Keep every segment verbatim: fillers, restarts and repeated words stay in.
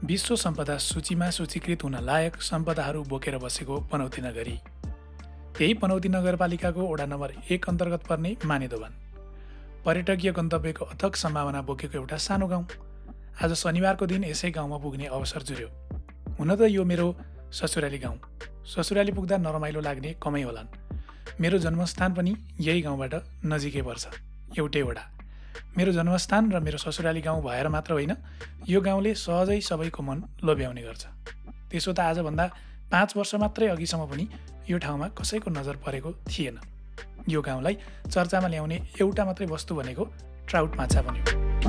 विश्व सम्पदा सूचीमा सूचीकृत हुन लायक सम्पदाहरू बोकेर बसेको पनौती नगरी। यही पनौती नगरपालिकाको वडा नम्बर एक अन्तर्गत पर्ने मानेदोभान पर्यटकीय गन्तव्यको अथक सम्भावना बोकेको एउटा सानो गाउँ। आज शनिबारको दिन यसै गाउँमा पुग्ने अवसर जुर्यो। हुन त यो मेरो ससुराली गाउँ। ससुराली पुग्दा नरमाइलो लाग्ने कमै होलान्। मेरो जन्मस्थान पनि यही गाउँबाट नजिकै पर्छ, एउटै वडा। मेरो जन्मस्थान र मेरो ससुराली गाउँ भएर मात्र होइन, यो गाउँले सहजै सबैको मन लोभ्याउने गर्छ। त्यसो त आजभन्दा पाँच वर्ष मात्रै अघिसम्म पनि यो ठाउँमा कसैको नजर परेको थिएन। यो गाउँलाई चर्चामा ल्याउने एउटा मात्रै वस्तु भनेको ट्राउट माछा बन्यो।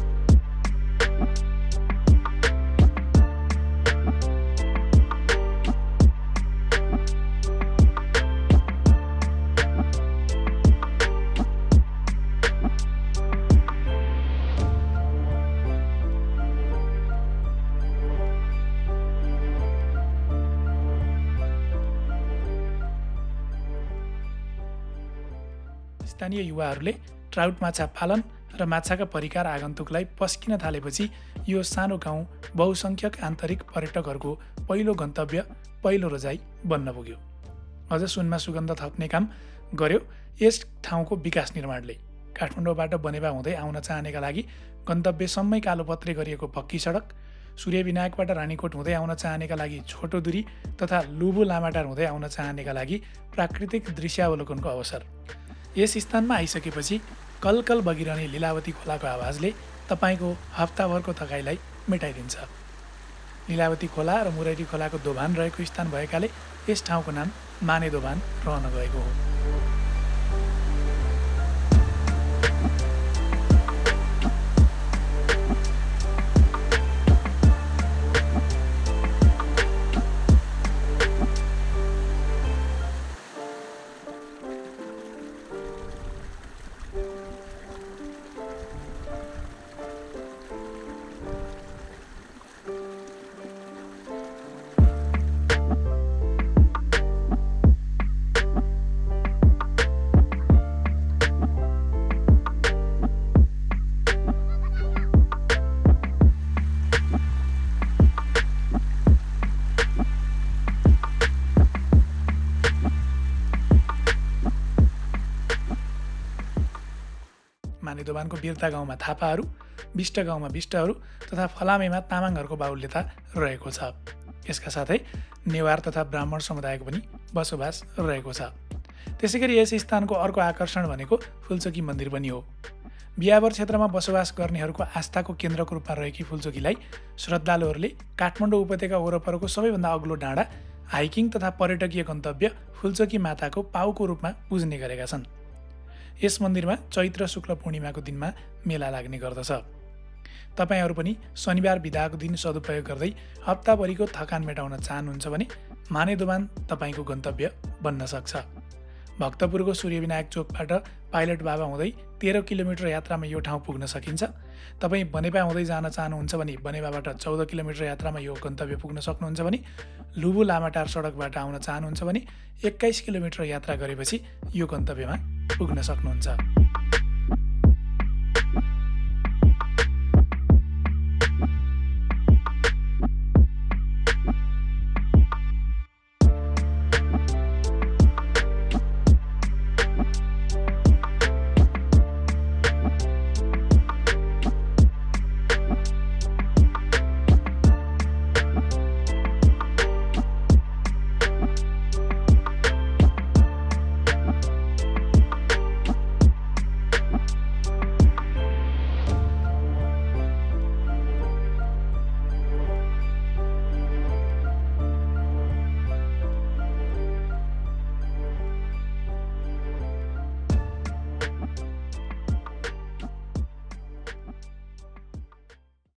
स्थानीय युवाहरूले ट्राउट माछा पालन र माछाका परिकार आगन्तुकलाई पस्किन थालेपछि यो सानो गाउँ बहुसङ्ख्यक आन्तरिक पर्यटकहरूको पहिलो गन्तव्य, पहिलो रोजाइ बन्न पुग्यो। अझ सुनमा सुगन्ध थप्ने काम गर्यो यस ठाउँको विकास निर्माणले। काठमाडौँबाट बनेपा हुँदै आउन चाहनेका लागि गन्तव्यसम्मै कालोपत्रे गरिएको पक्की सडक, सूर्यविनायकबाट रानीकोट हुँदै आउन चाहनेका लागि छोटो दूरी तथा लुबु लामाटार हुँदै आउन चाहनेका लागि प्राकृतिक दृश्यावलोकनको अवसर। यस स्थानमा आइसकेपछि कलकल बगिरहने लीलावती खोलाको आवाजले तपाईँको हप्ताभरको थकाइलाई मेटाइदिन्छ। लीलावती खोला र मुरैरी खोलाको दोभान रहेको स्थान भएकाले यस ठाउँको नाम मानेदोभान रहन गएको हो। मानेदोभानको बिर्ता गाउँमा थापाहरू, बिष्ट गाउँमा बिष्टहरू तथा फलामेमा तामाङहरूको बाहुल्यता रहेको छ। यसका साथै नेवार तथा ब्राह्मण समुदायको पनि बसोबास रहेको छ। त्यसैगरी यस स्थानको अर्को आकर्षण भनेको फुलचोकी मन्दिर पनि हो। बिहावर क्षेत्रमा बसोबास गर्नेहरूको आस्थाको केन्द्रको रूपमा रहेकी फुलचोकीलाई श्रद्धालुहरूले काठमाडौँ उपत्यका वरपरको सबैभन्दा अग्लो डाँडा, हाइकिङ तथा पर्यटकीय गन्तव्य फुलचोकी माताको पाउको रूपमा पुज्ने गरेका छन्। यस मन्दिरमा चैत्र शुक्ल पूर्णिमाको दिनमा मेला लाग्ने गर्दछ। तपाईँहरू पनि शनिबार बिदाको दिन सदुपयोग गर्दै हप्ताभरिको थकान मेटाउन चाहनुहुन्छ भने मानेदोभान तपाईँको गन्तव्य बन्न सक्छ। भक्तपुरको सूर्यविनायक चोकबाट पाइलट बाबा हुँदै तेह्र किलोमिटर यात्रामा यो ठाउँ पुग्न सकिन्छ। तपाईँ बनेपा हुँदै जान चाहनुहुन्छ भने बनेपाबाट चौध किलोमिटर यात्रामा यो गन्तव्य पुग्न सक्नुहुन्छ भने लुबु लामाटार सडकबाट आउन चाहनुहुन्छ भने एक्काइस किलोमिटर यात्रा गरेपछि यो गन्तव्यमा पुग्न सक्नुहुन्छ।